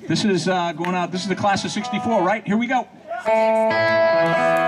This is going out. This is the class of '64, right? Here we go.